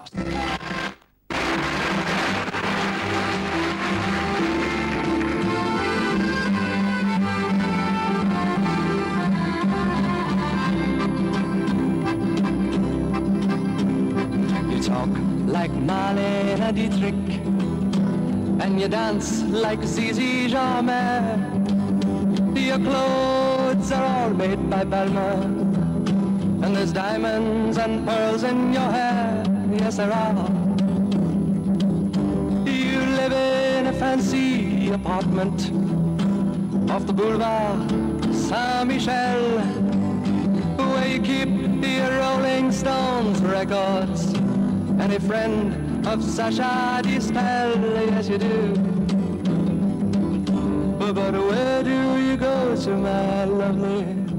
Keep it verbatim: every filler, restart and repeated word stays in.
You talk like Marlene Dietrich, and you dance like Zizi Jamais. Your clothes are all made by Balmain, and there's diamonds and pearls in your hair. Yes, there are. You live in a fancy apartment off the Boulevard Saint-Michel, where you keep your Rolling Stones records and a friend of Sacha Distel. Yes, you do. But where do you go to, my lovely?